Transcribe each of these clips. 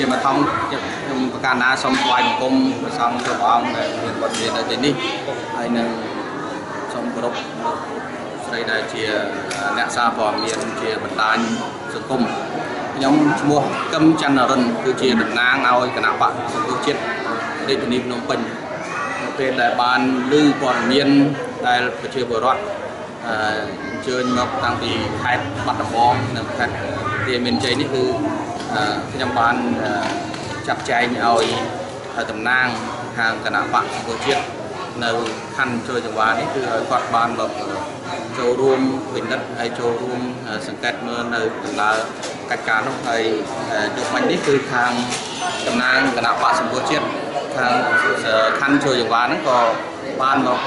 mà thôngประการណាសូមថ្វាយបង្គំព្រះសង្ឃគ្រប់អង្គដែលមានវត្តមាននៅទីនេះហើយនឹងសូមគោរពស្រីដែលជាអ្នកសារព័ត៌មានជាបណ្ដាញសង្គមខ្ញុំឈ្មោះកឹមច័ន្ទរិនគឺជាតំណាងឲ្យគណៈបកសង្គ្រោះជាតិរាជធានីភ្នំពេញនៅពេលដែលបានឮព័ត៌មានដែលប្រជាពលរដ្ឋអញ្ជើញមកតាំងពីខេត្តបាត់ដំបងនិងខេត្តរាជមានជ័យនេះគឺខ្ញុំបានចាត់ចែងឲ្យតំណាងខាងគណៈបកសង្គ្រោះជាតិនៅខណ្ឌជ្រោយចង្វានេះគឺឲ្យគាត់បានមកចូលរួមពិនិត្យហើយចូលរួមសង្កេតមើលនៅដំណើរកិច្ចការនោះហើយយុគមិញនេះគឺខាងតំណាងគណៈបកសង្គ្រោះជាតិខាងខណ្ឌជ្រោយចង្វាហ្នឹងក៏បានមក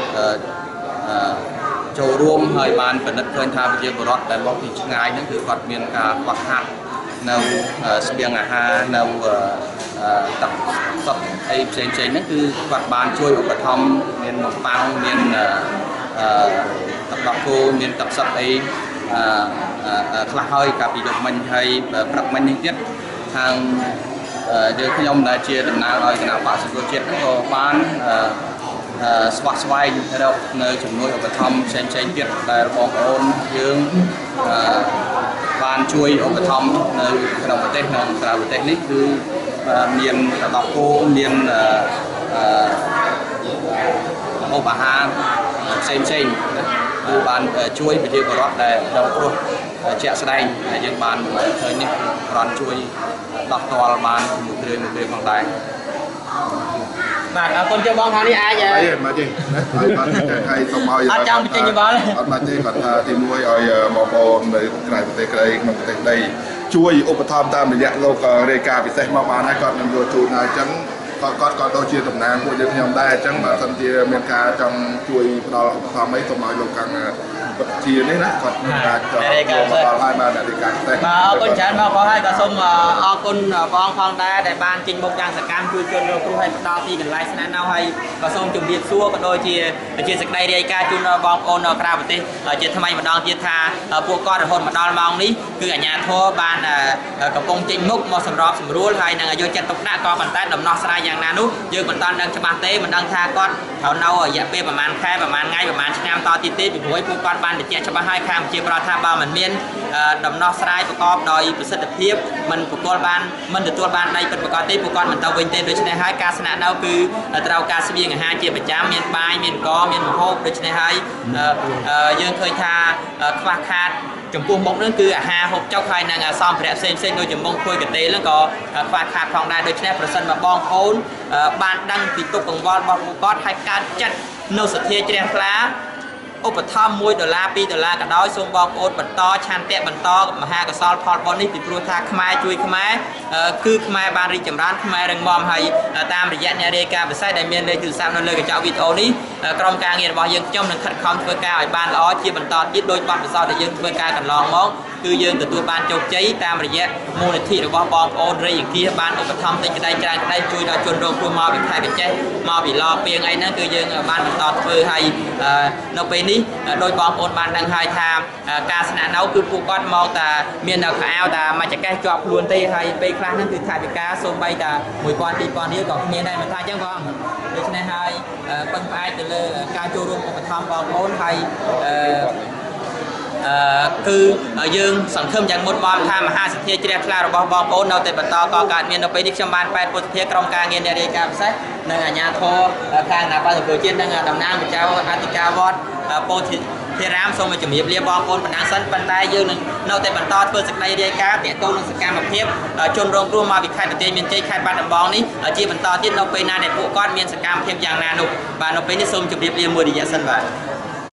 ចូលរួមហើយបានពិនិត្យឃើញថាប្រជាពលរដ្ឋដែលមកពីឆ្ងាយហ្នឹងគឺគាត់មានការខ្វះខាតនៅស្បៀងអាហារនៅទឹកសុទ្ធអីផ្សេងៗហ្នឹងគឺគាត់បានជួយឧបត្ថម្ភមាននំប៉័ងមានទឹកដោះគោមានទឹកសុទ្ធអីខ្លះហើយកាលពីយប់មិញហើយព្រឹកមិញនេះទៀតខាងយើងខ្ញុំដែលជាតំណាងឲ្យគណៈបកសង្គ្រោះជាតិហ្នឹងក៏បានស្វាក់ស្វែងរកនៅជំនួយឧបត្ថម្ភផ្សេងៗទៀតដែលបងប្អូនយើងបានជួយឧបត្ថម្ភនៅក្នុងប្រទេសនិងក្រៅប្រទេសនេះគឺមានដបគោមានម្ហូបអាហារផ្សេងៗគឺបានជួយប្រជាពលរដ្ឋដែលរងគ្រោះជាក់ស្ដែងហើយយើងបានឃើញនេះគ្រាន់ជួយដោះទាល់បានមួយគ្រឿងផងដែរបាទអរគុណចូលបងខាងនេះអាចមកទេហើយបានហើយសូមឲ្យអត់ចង់បញ្ចេញយោបល់អត់បានទេគាត់ថាទី1ឲ្យបងប្អូននៅក្រៅប្រទេសក្តីក្នុងប្រទេសដីជួយឧបត្ថម្ភតាមរយៈលោករាយការណ៍ពិសេសមកបានហើយគាត់នឹងយកជូនហើយអញ្ចឹងគាត់ក៏ដូចជាតំណាងពួកយើងខ្ញុំដែរអញ្ចឹងបើសិនជាមានការចង់ជួយផ្ដល់ឧបត្ថម្ភអីសូមឲ្យលោកខាងជានេះណាគាត់អាចចូលមកដល់ហើយបានរាយការណ៍ផ្សេងបាទអរគុណច្រើនបងប្អូនហើយក៏សូមអរគុណបងផងដែរដែលបានចេញមុខយ៉ាងសកម្មជួយជនរងគ្រោះឲ្យផ្ដល់ទីកន្លែងស្នាក់នៅហើយក៏សូមជម្រាបសួរក៏ដូចជាសេចក្តីរាយការណ៍ជូនដល់បងប្អូននៅក្រៅប្រទេសជាថ្មីម្ដងទៀតថាពួកគាត់រហូតមកដល់ម៉ោងនេះគឺអាជ្ញាធរបានកំពុងចេញមុខមកសម្របសម្រួលហើយនឹងយកចិត្តទុកដាក់ក៏ប៉ុន្តែដំណោះស្រាយយ៉ាងណានោះយើងមិនតាន់ដឹងច្បាស់ទេមិនដឹងថាគាត់ត្រូវនៅរយៈពេលប្រហែលខែប្រហែលថ្ងៃប្រហែលឆ្នាំតទៀតទេពីព្រោះពួកគាត់បានបញ្ជាក់ច្បាស់ហើយខាងជាប្រធានបើមិនមានដំណោះស្រាយប្រកបដោយប្រសិទ្ធភាពមិនទទួលបានដៃពិតប្រាកដទេពួកគាត់មិនទៅវិញទេដូច្នេះហើយការស្នាក់នៅគឺត្រូវការស្បៀងអាហារជាប្រចាំមានបាយមានកមានម្ហូបដូច្នេះហើយយើងឃើញថាខ្វះខាតចំពោះមុខហ្នឹងគឺអាហារហូបចុកហើយនឹងសម្ភារៈផ្សេងៗដូចជាមុងភួយកន្ទេលហ្នឹងក៏ខ្វះខាតផងដែរដូច្នេះប្រសិនបើបងប្អូនបានដឹងពីទុក្ខកង្វល់របស់ពួកគាត់ហើយកើតចិត្តនៅសទ្ធាជ្រះថ្លាឧបត្ថម្ភ$1 $2ក៏ដោយសូមបងប្អូនបន្តឆន្ទៈបន្តមហាកុសលផលបុណ្យនេះពីព្រោះថាខ្មែរជួយខ្មែរគឺខ្មែរបានរីកចម្រើនខ្មែររឹងមាំហើយតាមរយៈអ្នករាយការណ៍ពិសេសដែលមានលេខទូរស័ព្ទនៅលើកញ្ចក់វីដេអូនេះក្រុមការងាររបស់យើងខ្ញុំនឹងខិតខំធ្វើការឲ្យបានល្អជាបន្តទៀតដោយបទពិសោធន៍ដែលយើងធ្វើការកន្លងមកគឺយើងទទួលបានជោគជ័យតាមរយៈមូលនិធិរបស់បងប្អូនរាយអង្គាបានឧបត្ថម្ភតិចក្តីច្រើនក្តីជួយដល់ជនរងគ្រោះមកពីខេត្តកញ្ចេះមកពីឡពីងអីហ្នឹងគឺយើងបានបន្តធ្វើហើយនៅពេលនេះដោយបងប្អូនបានដឹងហើយថាការស្នាក់នៅគឺពួកគាត់មកតែមាននៅខោអាវតែមួយចង្កេះជាប់ខ្លួនទេហើយពេលខ្លះហ្នឹងគឺថាវិការសូម្បីតែ1000 2000រៀលក៏គ្មានដែរមិនថាអញ្ចឹងបងដូច្នេះហើយពឹងផ្អែកទៅលើការចូលរួមឧបត្ថម្ភបងប្អូនហើយគឺយើងសង្ឃឹមយ៉ាងមុតមមថាមហាសទ្ធាជ្រះថ្លារបស់បងប្អូននៅតែបន្តកកើតមាននៅពេលនេះខ្ញុំបានប៉ែតពុទ្ធភាក្រុមការងារអ្នករាយការណ៍ពិសេសនិងអាជ្ញាធរខាងគណៈបក្សសង្គ្រោះជាតិនិងតំណាងម្ចាស់អធិការវត្តពោធិធារាមសូមជម្រាបលាបងប្អូនបណ្ដាសិនប៉ុន្តែយើងនឹងនៅតែបន្តធ្វើសេចក្តីរាយការណ៍ទាក់ទងនឹងសកម្មភាពជនរងគ្រោះមកពីខេត្តបន្ទាយមានជ័យខេត្តបាត់ដំបងនេះជាបន្តទៀតនៅពេលណាដែលពួកគាត់មានសកម្មភាពយ៉ាងណានោះបាទនៅពេលនេះសូមជម្រាបលាមួយរយៈសិនបាទ